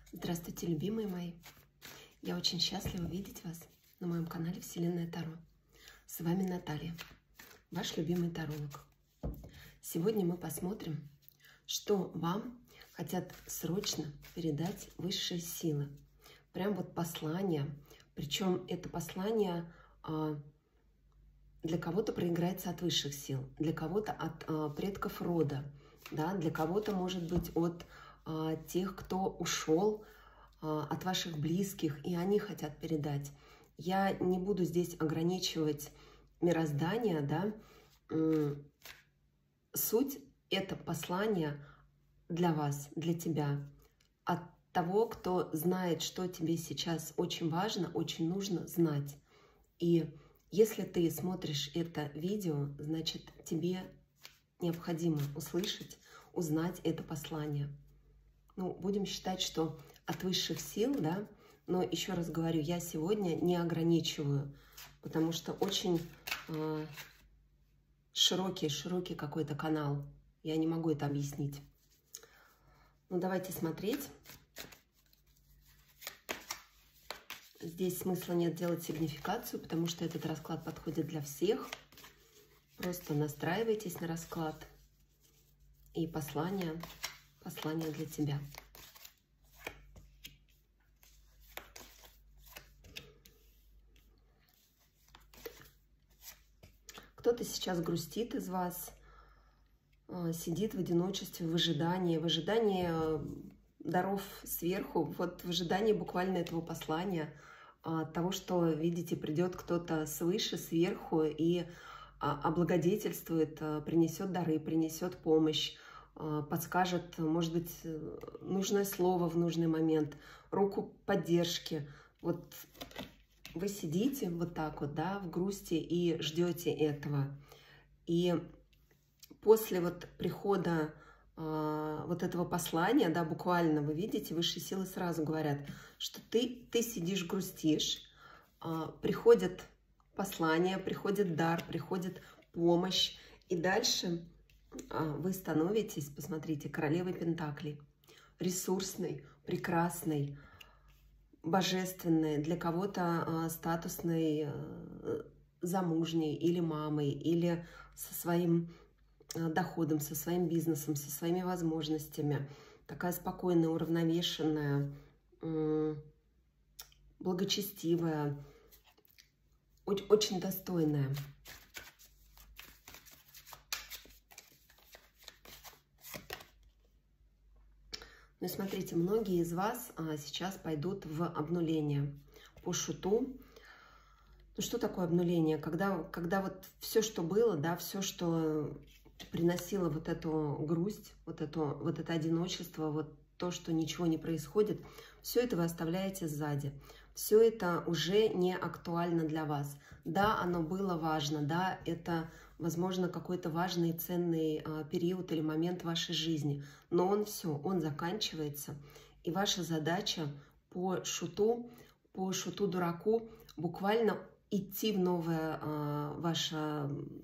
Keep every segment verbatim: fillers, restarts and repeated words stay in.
Здравствуйте, любимые мои! Я очень счастлива видеть вас на моем канале Вселенная Таро. С вами Наталья, ваш любимый таролог. Сегодня мы посмотрим, что вам хотят срочно передать высшие силы. Прям вот послание, причем это послание а, для кого-то проиграется от высших сил, для кого-то от а, предков рода, да, для кого-то, может быть, от а, тех, кто ушел а, от ваших близких, и они хотят передать. Я не буду здесь ограничивать мироздание, да. Суть — это послание для вас, для тебя, от того, кто знает, что тебе сейчас очень важно, очень нужно знать. И если ты смотришь это видео, значит, тебе необходимо услышать, узнать это послание. Ну, будем считать, что от высших сил, да, но еще раз говорю, я сегодня не ограничиваю, потому что очень э, широкий, широкий какой-то канал. Я не могу это объяснить. Ну, давайте смотреть. Здесь смысла нет делать сигнификацию, потому что этот расклад подходит для всех. Просто настраивайтесь на расклад. И послание, послание для тебя. Кто-то сейчас грустит из вас, сидит в одиночестве, в ожидании, в ожидании даров сверху, вот в ожидании буквально этого послания, того, что, видите, придет кто-то свыше, сверху и облагодетельствует, принесет дары, принесет помощь, подскажет, может быть, нужное слово в нужный момент, руку поддержки. Вот вы сидите вот так вот, да, в грусти и ждете этого. И после вот прихода э, вот этого послания, да, буквально вы видите, высшие силы сразу говорят, что ты, ты сидишь, грустишь, э, приходит послание, приходит дар, приходит помощь, и дальше э, вы становитесь, посмотрите, королевой пентаклей, ресурсной, прекрасной, божественной, для кого-то э, статусной, э, замужней или мамой, или со своим э, доходом, со своим бизнесом, со своими возможностями. Такая спокойная, уравновешенная, э, благочестивая, очень, очень достойная. Ну и смотрите, многие из вас а, сейчас пойдут в обнуление по шуту. Ну что такое обнуление? Когда, когда вот все, что было, да, все, что приносило вот эту грусть, вот, эту, вот это одиночество, вот то, что ничего не происходит, все это вы оставляете сзади. Все это уже не актуально для вас. Да, оно было важно, да, это, возможно, какой-то важный, ценный а, период или момент вашей жизни, но он все, он заканчивается, и ваша задача по шуту, по шуту-дураку буквально идти в новое а, ваше,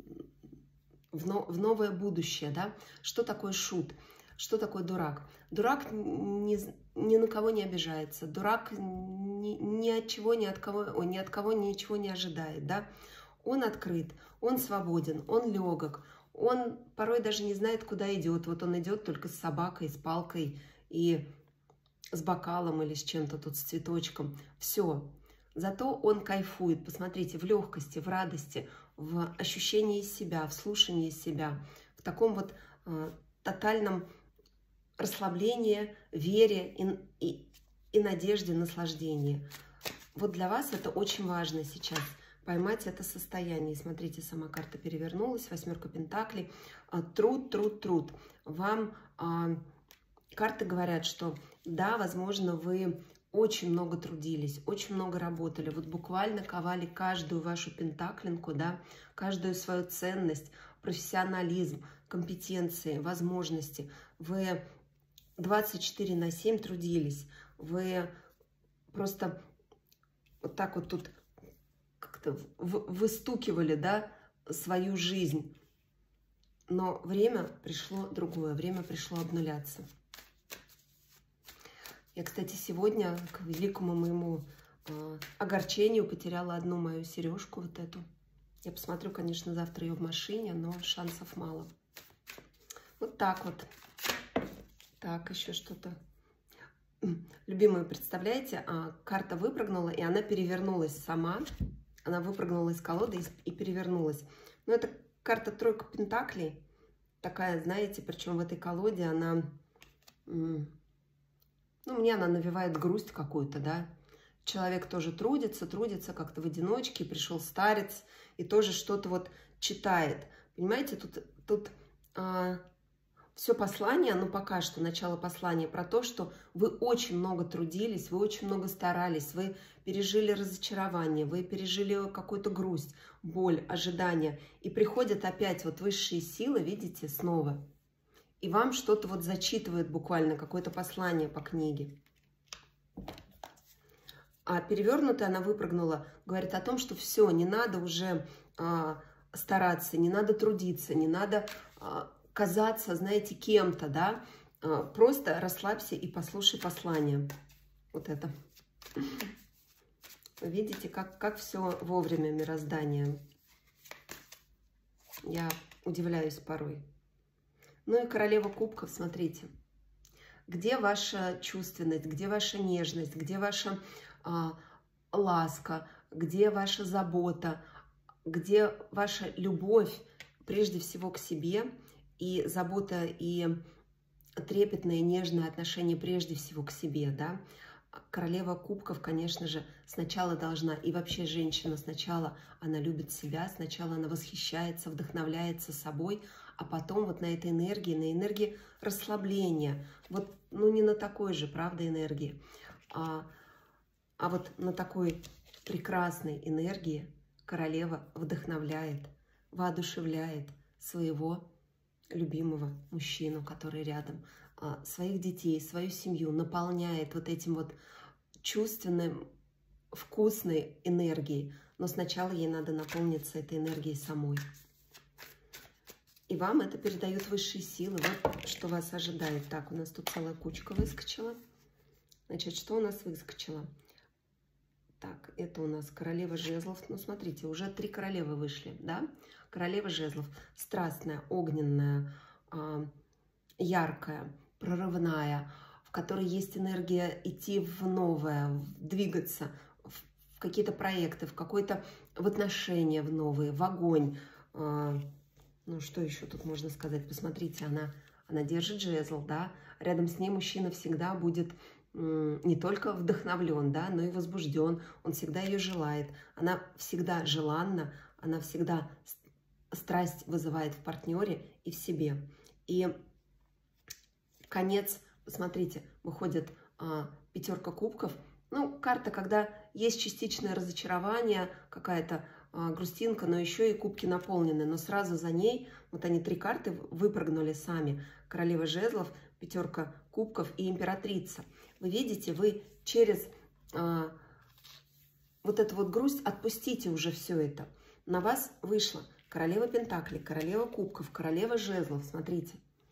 в, но, в новое будущее, да. Что такое шут? Что такое дурак? Дурак ни, ни на кого не обижается, дурак ни, ни от чего, ни от кого, ой, ни от кого ничего не ожидает, да. Он открыт, он свободен, он легок, он порой даже не знает, куда идет. Вот он идет только с собакой, с палкой и с бокалом или с чем-то тут, с цветочком. Все. Зато он кайфует, посмотрите, в легкости, в радости, в ощущении себя, в слушании себя, в таком вот э, тотальном расслаблении, вере и, и, и надежде, наслаждении. Вот для вас это очень важно сейчас. Поймать это состояние. Смотрите, сама карта перевернулась, восьмерка пентаклей. Труд, труд, труд. Вам а, карты говорят, что да, возможно, вы очень много трудились, очень много работали. Вот буквально ковали каждую вашу пентаклинку, да, каждую свою ценность, профессионализм, компетенции, возможности. Вы двадцать четыре на семь трудились. Вы просто вот так вот тут как-то выстукивали, да, свою жизнь. Но время пришло другое, время пришло обнуляться. Я, кстати, сегодня, к великому моему э, огорчению, потеряла одну мою сережку, вот эту. Я посмотрю, конечно, завтра ее в машине, но шансов мало. Вот так вот. Так, еще что-то. Любимые, представляете, а, карта выпрыгнула, и она перевернулась сама. Она выпрыгнула из колоды и, и перевернулась. Но это карта тройка пентаклей. Такая, знаете, причем в этой колоде она... Ну, мне она навевает грусть какую-то, да. Человек тоже трудится, трудится как-то в одиночке, пришел старец и тоже что-то вот читает. Понимаете, тут, тут а, все послание, ну пока что начало послания про то, что вы очень много трудились, вы очень много старались, вы пережили разочарование, вы пережили какую-то грусть, боль, ожидание. И приходят опять вот высшие силы, видите, снова. И вам что-то вот зачитывает буквально, какое-то послание по книге. А перевернутая она выпрыгнула, говорит о том, что все, не надо уже а, стараться, не надо трудиться, не надо а, казаться, знаете, кем-то, да. А, просто расслабься и послушай послание. Вот это. Видите, как, как все вовремя мироздание. Я удивляюсь порой. Ну и королева кубков, смотрите. Где ваша чувственность, где ваша нежность, где ваша а, ласка, где ваша забота, где ваша любовь прежде всего к себе и забота и трепетное, нежное отношение прежде всего к себе, да. Королева кубков, конечно же, сначала должна, и вообще женщина сначала, она любит себя, сначала она восхищается, вдохновляется собой, а потом вот на этой энергии, на энергии расслабления, вот, ну, не на такой же, правда, энергии, а, а вот на такой прекрасной энергии королева вдохновляет, воодушевляет своего любимого мужчину, который рядом, а, своих детей, свою семью, наполняет вот этим вот чувственным, вкусной энергией, но сначала ей надо наполниться этой энергией самой. И вам это передают высшие силы. Вот что вас ожидает. Так, у нас тут целая кучка выскочила. Значит, что у нас выскочило? Так, это у нас королева жезлов. Ну, смотрите, уже три королевы вышли, да? Королева жезлов. Страстная, огненная, яркая, прорывная, в которой есть энергия идти в новое, двигаться, в какие-то проекты, в какое-то в отношения в новые, в огонь. Ну, что еще тут можно сказать? Посмотрите, она, она держит жезл, да? Рядом с ней мужчина всегда будет не только вдохновлен, да, но и возбужден. Он всегда ее желает. Она всегда желанна, она всегда страсть вызывает в партнере и в себе. И конец, посмотрите, выходит а, пятерка кубков. Ну, карта, когда есть частичное разочарование, какая-то а, грустинка, но еще и кубки наполнены. Но сразу за ней, вот они три карты выпрыгнули сами. Королева жезлов, пятерка кубков и императрица. Вы видите, вы через а, вот эту вот грусть отпустите уже все это. На вас вышла королева пентаклей, королева кубков, королева жезлов. Смотрите.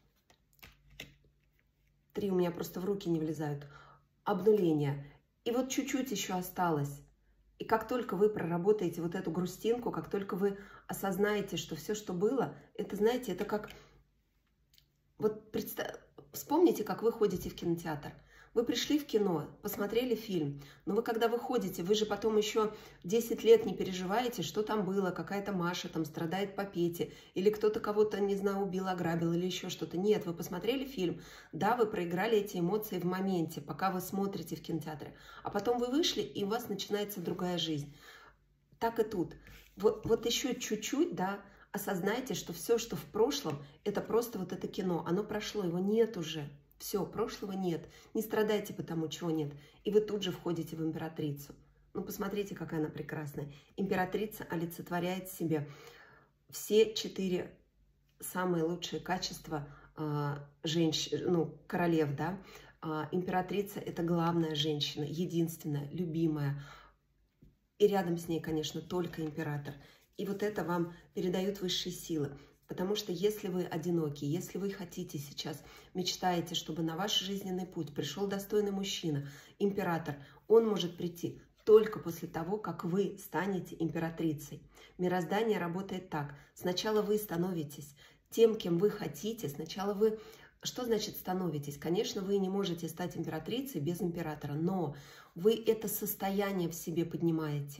Три у меня просто в руки не влезают. Обнуление. И вот чуть-чуть еще осталось. И как только вы проработаете вот эту грустинку, как только вы осознаете, что все, что было, это, знаете, это как... Вот представь... Вспомните, как вы ходите в кинотеатр. Вы пришли в кино, посмотрели фильм, но вы когда выходите, вы же потом еще десять лет не переживаете, что там было, какая-то Маша там страдает по Пете, или кто-то кого-то, не знаю, убил, ограбил, или еще что-то. Нет, вы посмотрели фильм, да, вы проиграли эти эмоции в моменте, пока вы смотрите в кинотеатре, а потом вы вышли, и у вас начинается другая жизнь. Так и тут. Вот, вот еще чуть-чуть, да, осознайте, что все, что в прошлом, это просто вот это кино, оно прошло, его нет уже. Все, прошлого нет. Не страдайте по тому, чего нет. И вы тут же входите в императрицу. Ну, посмотрите, какая она прекрасная. Императрица олицетворяет в себе все четыре самые лучшие качества э, женщин, ну, королев, да. Э, императрица – это главная женщина, единственная, любимая. И рядом с ней, конечно, только император. И вот это вам передают высшие силы. Потому что если вы одиноки, если вы хотите сейчас, мечтаете, чтобы на ваш жизненный путь пришел достойный мужчина, император, он может прийти только после того, как вы станете императрицей. Мироздание работает так. Сначала вы становитесь тем, кем вы хотите. Сначала вы... Что значит становитесь? Конечно, вы не можете стать императрицей без императора, но вы это состояние в себе поднимаете.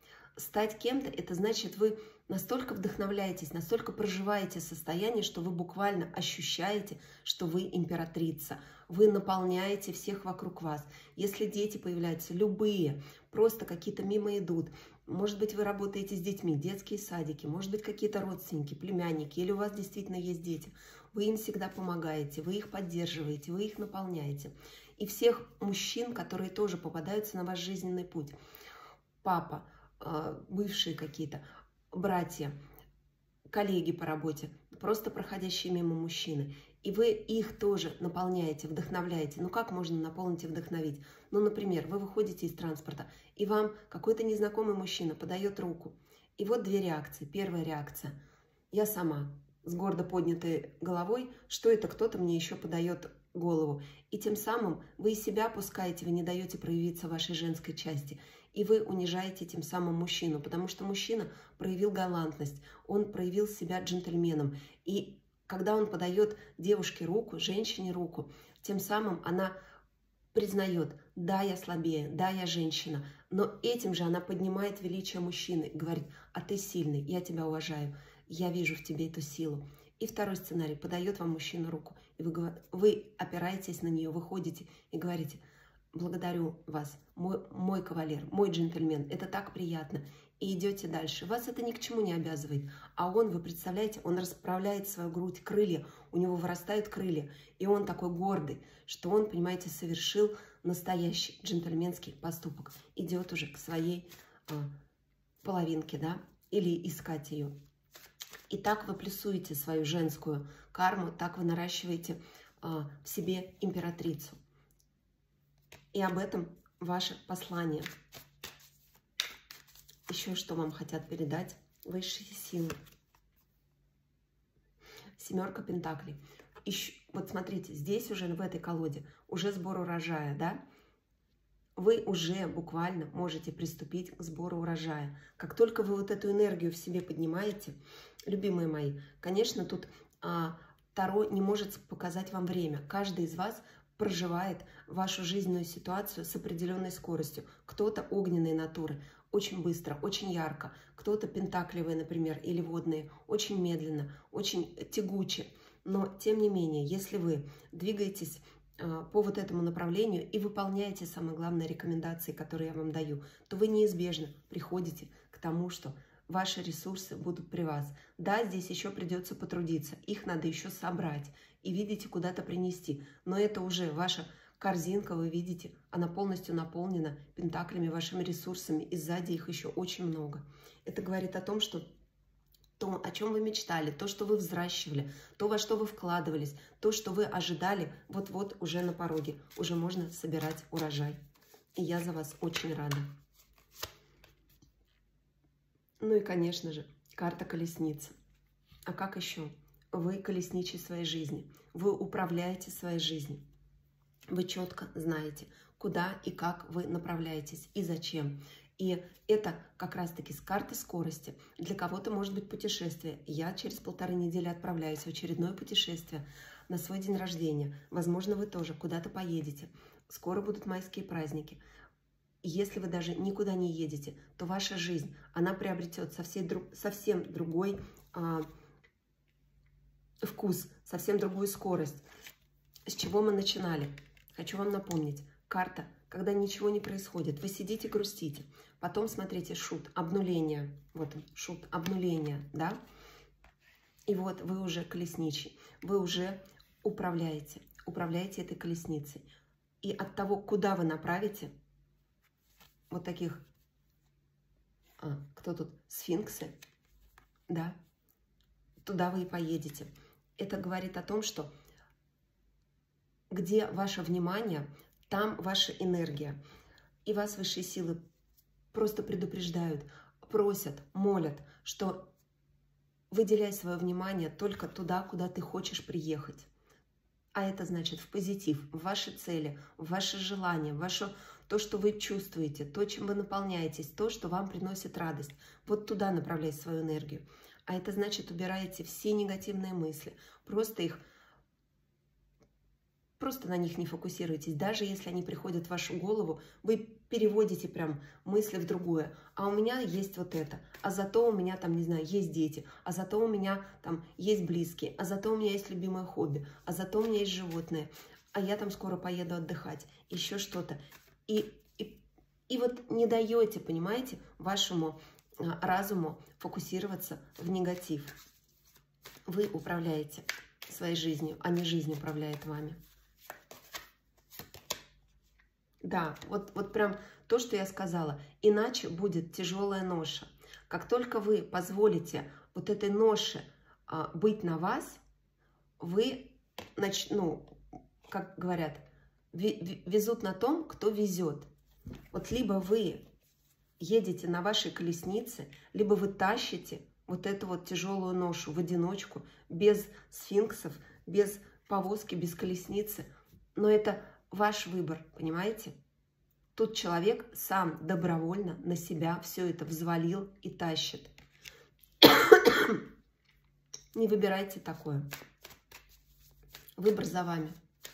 Стать кем-то, это значит, вы настолько вдохновляетесь, настолько проживаете состояние, что вы буквально ощущаете, что вы императрица. Вы наполняете всех вокруг вас. Если дети появляются, любые, просто какие-то мимо идут, может быть, вы работаете с детьми, детские садики, может быть, какие-то родственники, племянники, или у вас действительно есть дети, вы им всегда помогаете, вы их поддерживаете, вы их наполняете. И всех мужчин, которые тоже попадаются на ваш жизненный путь. Папа, бывшие какие-то, братья, коллеги по работе, просто проходящие мимо мужчины. И вы их тоже наполняете, вдохновляете. Ну как можно наполнить и вдохновить? Ну, например, вы выходите из транспорта, и вам какой-то незнакомый мужчина подает руку. И вот две реакции. Первая реакция. Я сама с гордо поднятой головой, что это кто-то мне еще подает голову. И тем самым вы и себя опускаете, вы не даете проявиться вашей женской части. И вы унижаете тем самым мужчину, потому что мужчина проявил галантность, он проявил себя джентльменом. И когда он подает девушке руку, женщине руку, тем самым она признает: да, я слабее, да, я женщина, но этим же она поднимает величие мужчины и говорит: а ты сильный, я тебя уважаю, я вижу в тебе эту силу. И второй сценарий: подает вам мужчина руку, и вы, вы опираетесь на нее, выходите и говорите: благодарю вас, мой, мой кавалер, мой джентльмен, это так приятно. И идете дальше. Вас это ни к чему не обязывает. А он, вы представляете, он расправляет свою грудь, крылья, у него вырастают крылья. И он такой гордый, что он, понимаете, совершил настоящий джентльменский поступок. Идет уже к своей а, половинке, да, или искать ее. И так вы плюсуете свою женскую карму, так вы наращиваете а, в себе императрицу. И об этом ваше послание. Еще что вам хотят передать высшие силы. Семерка пентаклей. Еще, вот смотрите, здесь уже в этой колоде уже сбор урожая, да? Вы уже буквально можете приступить к сбору урожая. Как только вы вот эту энергию в себе поднимаете, любимые мои, конечно, тут а, Таро не может показать вам время. Каждый из вас проживает вашу жизненную ситуацию с определенной скоростью. Кто-то огненной натуры, очень быстро, очень ярко. Кто-то пентаклевые, например, или водные, очень медленно, очень тягуче. Но, тем не менее, если вы двигаетесь э, по вот этому направлению и выполняете, самые главные рекомендации, которые я вам даю, то вы неизбежно приходите к тому, что ваши ресурсы будут при вас. Да, здесь еще придется потрудиться, их надо еще собрать и, видите, куда-то принести. Но это уже ваша корзинка, вы видите, она полностью наполнена пентаклями, вашими ресурсами, и сзади их еще очень много. Это говорит о том, что то, о чем вы мечтали, то, что вы взращивали, то, во что вы вкладывались, то, что вы ожидали, вот-вот уже на пороге, уже можно собирать урожай. И я за вас очень рада. Ну и, конечно же, карта колесницы. А как еще? Вы колесничий своей жизни, вы управляете своей жизнью. Вы четко знаете, куда и как вы направляетесь и зачем. И это как раз-таки с карты скорости. Для кого-то может быть путешествие. Я через полторы недели отправляюсь в очередное путешествие на свой день рождения. Возможно, вы тоже куда-то поедете. Скоро будут майские праздники. Если вы даже никуда не едете, то ваша жизнь, она приобретет совсем, совсем другой а, вкус, совсем другую скорость. С чего мы начинали? Хочу вам напомнить, карта, когда ничего не происходит, вы сидите, грустите, потом смотрите шут, обнуление, вот он, шут, обнуление, да, и вот вы уже колесничий, вы уже управляете, управляете этой колесницей, и от того, куда вы направите, вот таких, а, кто тут, сфинксы, да, туда вы и поедете. Это говорит о том, что где ваше внимание, там ваша энергия. И вас высшие силы просто предупреждают, просят, молят, что выделяй свое внимание только туда, куда ты хочешь приехать. А это значит в позитив, в ваши цели, в ваши желания, в ваше, то, что вы чувствуете, то, чем вы наполняетесь, то, что вам приносит радость. Вот туда направляй свою энергию. А это значит, убираете все негативные мысли. Просто их, просто на них не фокусируйтесь. Даже если они приходят в вашу голову, вы переводите прям мысли в другое. А у меня есть вот это, а зато у меня там, не знаю, есть дети, а зато у меня там есть близкие, а зато у меня есть любимое хобби, а зато у меня есть животные, а я там скоро поеду отдыхать, еще что-то. И, и, и вот не даете, понимаете, вашему разуму фокусироваться в негатив. Вы управляете своей жизнью, а не жизнь управляет вами. Да, вот, вот прям то, что я сказала. Иначе будет тяжелая ноша. Как только вы позволите вот этой ноше а, быть на вас, вы, нач... ну, как говорят, везут на том, кто везет. Вот либо вы едете на вашей колеснице, либо вы тащите вот эту вот тяжелую ношу в одиночку, без сфинксов, без повозки, без колесницы. Но это ваш выбор, понимаете? Тут человек сам добровольно на себя все это взвалил и тащит. Не выбирайте такое. Выбор за вами.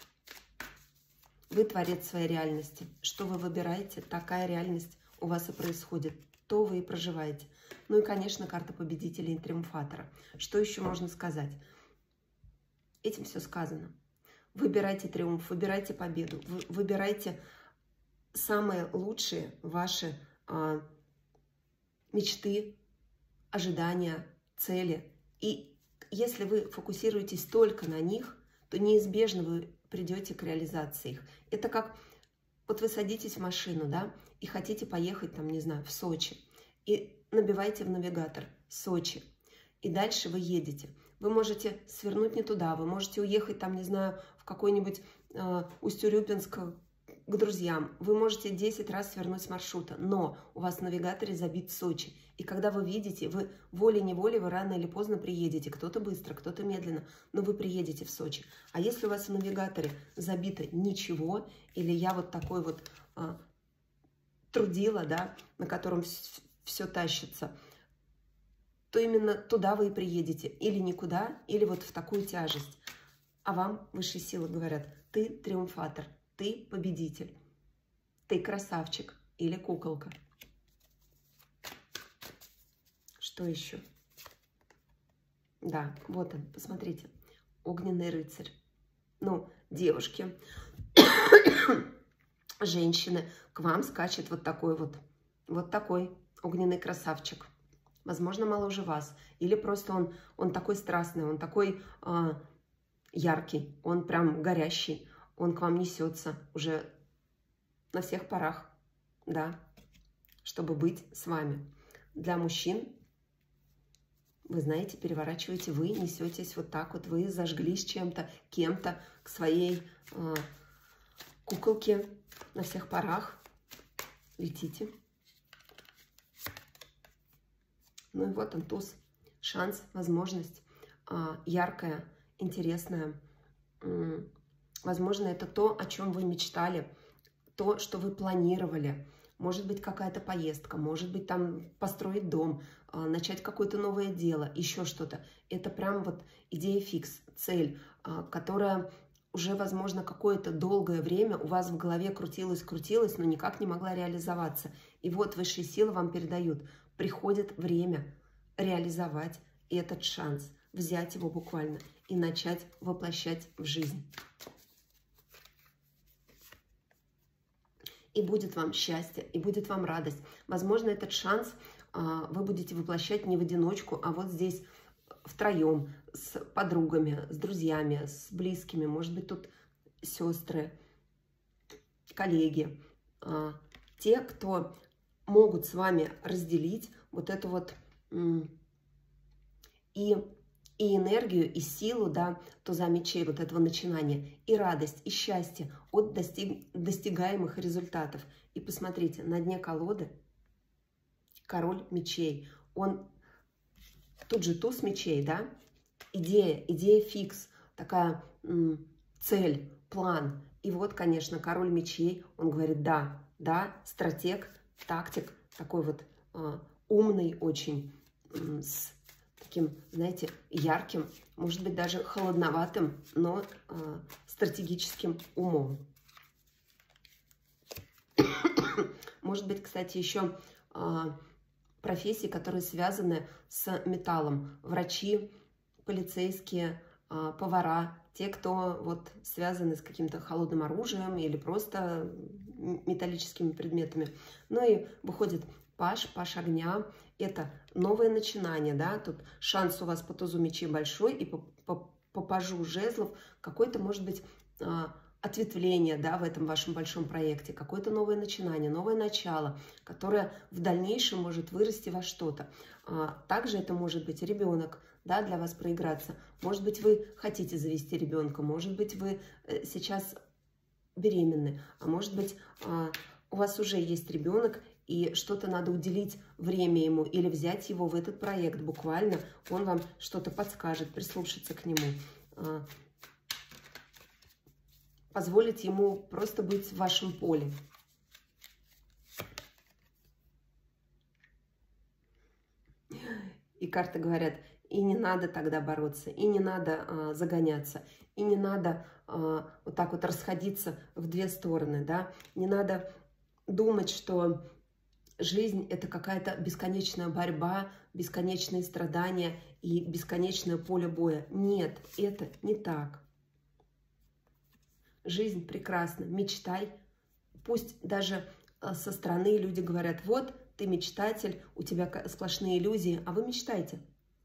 Вы творец своей реальности. Что вы выбираете, такая реальность у вас и происходит. То вы и проживаете. Ну и, конечно, карта победителя и триумфатора. Что еще можно сказать? Этим все сказано. Выбирайте триумф, выбирайте победу, выбирайте самые лучшие ваши а, мечты, ожидания, цели. И если вы фокусируетесь только на них, то неизбежно вы придете к реализации их. Это как, вот вы садитесь в машину, да, и хотите поехать, там, не знаю, в Сочи, и набиваете в навигатор Сочи, и дальше вы едете. Вы можете свернуть не туда, вы можете уехать, там, не знаю, в какой-нибудь э, Усть-Урюпинск к друзьям. Вы можете десять раз свернуть с маршрута, но у вас в навигаторе забит Сочи. И когда вы видите, вы волей-неволей, вы рано или поздно приедете. Кто-то быстро, кто-то медленно, но вы приедете в Сочи. А если у вас в навигаторе забито ничего, или я вот такой вот э, трудила, да, на котором все тащится, то именно туда вы и приедете. Или никуда, или вот в такую тяжесть. А вам высшие силы говорят: ты триумфатор, ты победитель, ты красавчик или куколка. Что еще? Да, вот он, посмотрите. Огненный рыцарь. Ну, девушки, женщины, к вам скачет вот такой вот, вот такой огненный красавчик. Возможно, моложе вас. Или просто он, он такой страстный, он такой э, яркий, он прям горящий. Он к вам несется уже на всех парах, да, чтобы быть с вами. Для мужчин, вы знаете, переворачиваете, вы несетесь вот так вот, вы зажглись чем-то, кем-то к своей э, куколке на всех парах. Летите. Ну и вот он, туз. Шанс, возможность, э, яркая, интересная. Э, возможно, это то, о чем вы мечтали, то, что вы планировали. Может быть, какая-то поездка, может быть, там построить дом, э, начать какое-то новое дело, еще что-то. Это прям вот идея фикс, цель, э, которая уже, возможно, какое-то долгое время у вас в голове крутилась, крутилась, но никак не могла реализоваться. И вот высшие силы вам передают: приходит время реализовать этот шанс, взять его буквально и начать воплощать в жизнь. И будет вам счастье, и будет вам радость. Возможно, этот шанс а, вы будете воплощать не в одиночку, а вот здесь втроем, с подругами, с друзьями, с близкими. Может быть, тут сестры, коллеги. А, те, кто могут с вами разделить вот эту вот и, и энергию, и силу, да, туза мечей, вот этого начинания, и радость, и счастье от достиг, достигаемых результатов. И посмотрите, на дне колоды король мечей. Он тут же туз мечей, да, идея, идея фикс, такая м, цель, план. И вот, конечно, король мечей, он говорит, да, да, стратег, тактик, такой вот э, умный очень, э, с таким, знаете, ярким, может быть, даже холодноватым, но э, стратегическим умом. Может быть, кстати, еще э, профессии, которые связаны с металлом. Врачи, полицейские, э, повара, те, кто вот связаны с каким-то холодным оружием или просто металлическими предметами. Ну и выходит паж, паж огня. Это новое начинание, да, тут шанс у вас по тузу мечей большой, и по, по, по пажу жезлов какой-то, может быть, ответвление, да, в этом вашем большом проекте, какое-то новое начинание, новое начало, которое в дальнейшем может вырасти во что-то. Также это может быть ребенок, да, для вас проиграться. Может быть, вы хотите завести ребенка, может быть, вы сейчас беременны, а может быть, у вас уже есть ребенок, и что-то надо уделить время ему или взять его в этот проект буквально, он вам что-то подскажет, прислушаться к нему, позволить ему просто быть в вашем поле. И карты говорят, и не надо тогда бороться, и не надо а, загоняться, и не надо а, вот так вот расходиться в две стороны, да, не надо думать, что жизнь — это какая-то бесконечная борьба, бесконечные страдания и бесконечное поле боя. Нет, это не так. Жизнь прекрасна, мечтай. Пусть даже со стороны люди говорят, вот, ты мечтатель, у тебя сплошные иллюзии, а вы мечтайте.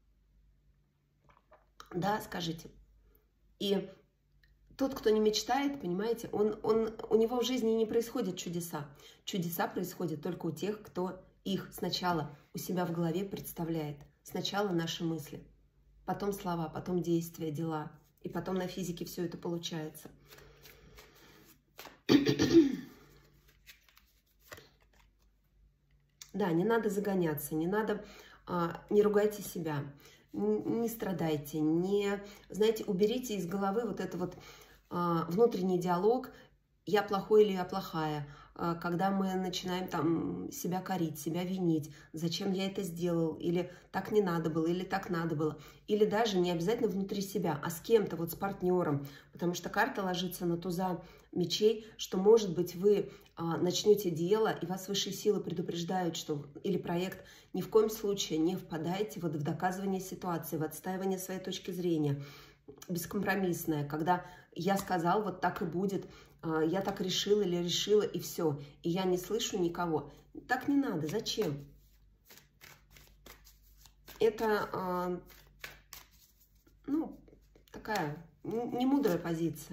Да, скажите. И тот, кто не мечтает, понимаете, он, он, у него в жизни не происходят чудеса. Чудеса происходят только у тех, кто их сначала у себя в голове представляет. Сначала наши мысли, потом слова, потом действия, дела. И потом на физике все это получается. Да, не надо загоняться, не надо, а, не ругайте себя, не, не страдайте, не, знаете, уберите из головы вот это вот а, внутренний диалог «я плохой» или «я плохая», а, когда мы начинаем там себя корить, себя винить, зачем я это сделал, или так не надо было, или так надо было, или даже не обязательно внутри себя, а с кем-то, вот с партнером, потому что карта ложится на туза мечей, что, может быть, вы а, начнете дело, и вас высшие силы предупреждают, что или проект, ни в коем случае не впадайте вот в доказывание ситуации, в отстаивание своей точки зрения, бескомпромиссное, когда я сказал, вот так и будет, а, я так решила или решила, и все, и я не слышу никого. Так не надо, зачем? Это, а, ну, такая немудрая позиция.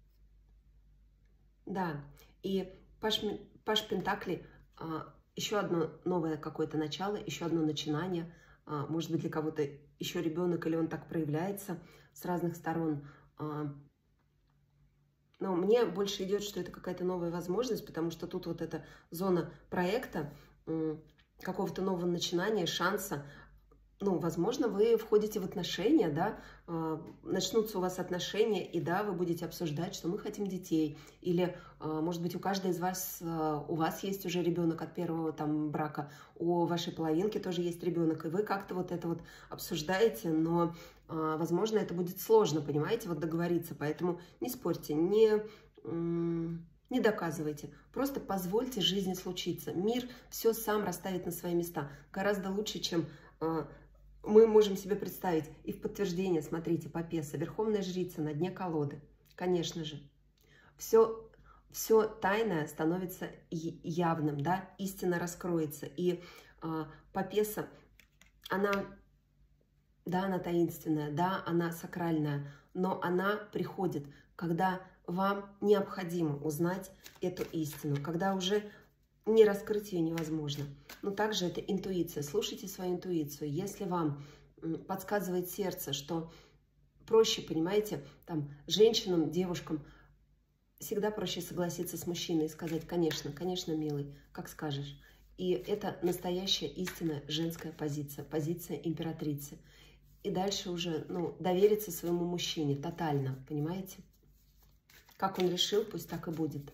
Да, и Паш, Паш Пентакли, а, еще одно новое какое-то начало, еще одно начинание. А, может быть, для кого-то еще ребенок, или он так проявляется с разных сторон. А, но мне больше идет, что это какая-то новая возможность, потому что тут вот эта зона проекта, какого-то нового начинания, шанса. Ну, возможно, вы входите в отношения, да, начнутся у вас отношения, и да, вы будете обсуждать, что мы хотим детей, или, может быть, у каждой из вас, у вас есть уже ребенок от первого там брака, у вашей половинки тоже есть ребенок, и вы как-то вот это вот обсуждаете, но, возможно, это будет сложно, понимаете, вот договориться, поэтому не спорьте, не... Не доказывайте, просто позвольте жизни случиться. Мир все сам расставит на свои места. Гораздо лучше, чем э, мы можем себе представить. И в подтверждение, смотрите, Папесса, Верховная Жрица на дне колоды. Конечно же. Все, все тайное становится явным, да, истина раскроется. И э, Папесса, она, да, она таинственная, да, она сакральная, но она приходит, когда вам необходимо узнать эту истину, когда уже не раскрыть ее невозможно. Но также это интуиция. Слушайте свою интуицию. Если вам подсказывает сердце, что проще, понимаете, там, женщинам, девушкам всегда проще согласиться с мужчиной и сказать, конечно, конечно, милый, как скажешь. И это настоящая истинная женская позиция, позиция императрицы. И дальше уже, ну, довериться своему мужчине тотально, понимаете? Как он решил, пусть так и будет.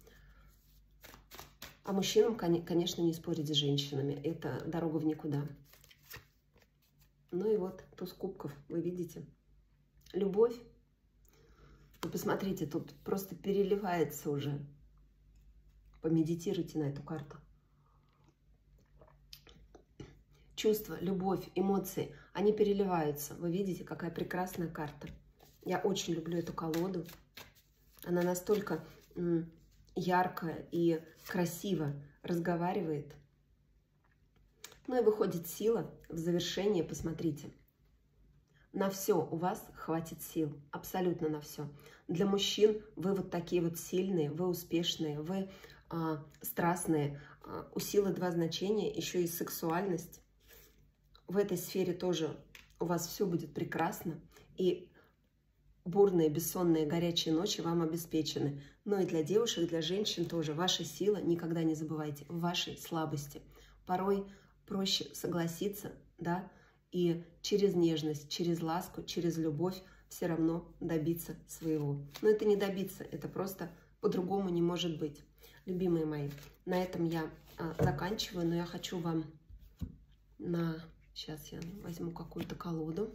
А мужчинам, конечно, не спорить с женщинами. Это дорога в никуда. Ну и вот, туз кубков, вы видите. Любовь. Вы посмотрите, тут просто переливается уже. Помедитируйте на эту карту. Чувства, любовь, эмоции, они переливаются. Вы видите, какая прекрасная карта. Я очень люблю эту колоду. Она настолько яркая и красиво разговаривает. Ну и выходит сила в завершение, посмотрите. На все у вас хватит сил, абсолютно на все. Для мужчин вы вот такие вот сильные, вы успешные, вы а, страстные. А, у силы два значения, еще и сексуальность. В этой сфере тоже у вас все будет прекрасно. И бурные, бессонные, горячие ночи вам обеспечены. Но и для девушек, для женщин тоже. Ваша сила, никогда не забывайте, в вашей слабости. Порой проще согласиться, да, и через нежность, через ласку, через любовь все равно добиться своего. Но это не добиться, это просто по-другому не может быть. Любимые мои, на этом я а, заканчиваю, но я хочу вам на... Сейчас я возьму какую-то колоду.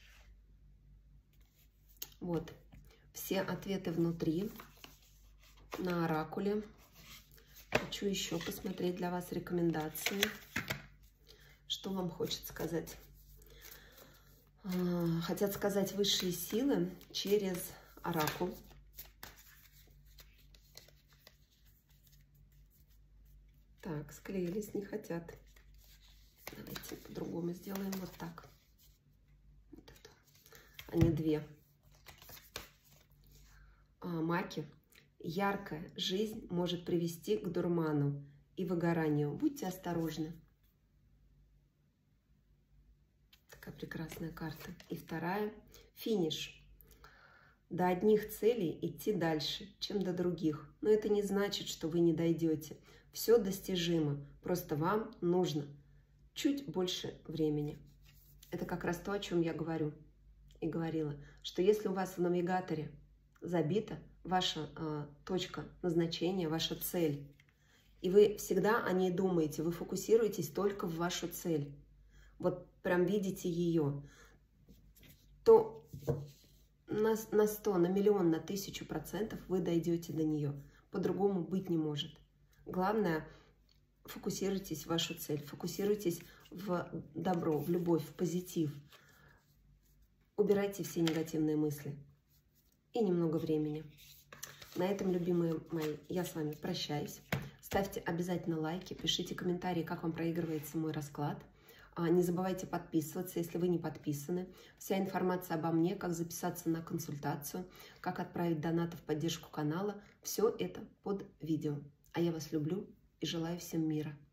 Вот, все ответы внутри, на оракуле. Хочу еще посмотреть для вас рекомендации. Что вам хочет сказать? Хотят сказать высшие силы через оракул. Так, склеились, не хотят. Давайте по-другому сделаем вот так. Вот это. Они две. А, маки. Яркая жизнь может привести к дурману и выгоранию. Будьте осторожны. Такая прекрасная карта. И вторая. Финиш. До одних целей идти дальше, чем до других. Но это не значит, что вы не дойдете. Все достижимо. Просто вам нужно чуть больше времени. Это как раз то, о чем я говорю и говорила. Что если у вас в навигаторе забита ваша э, точка назначения, ваша цель, и вы всегда о ней думаете, вы фокусируетесь только в вашу цель, вот прям видите ее, то на, на сто, на миллион, на тысячу процентов вы дойдете до нее. По-другому быть не может. Главное, фокусируйтесь в вашу цель, фокусируйтесь в добро, в любовь, в позитив. Убирайте все негативные мысли. И немного времени. На этом, любимые мои, я с вами прощаюсь. Ставьте обязательно лайки, пишите комментарии, как вам проигрывается мой расклад. Не забывайте подписываться, если вы не подписаны. Вся информация обо мне, как записаться на консультацию, как отправить донаты в поддержку канала, все это под видео. А я вас люблю и желаю всем мира.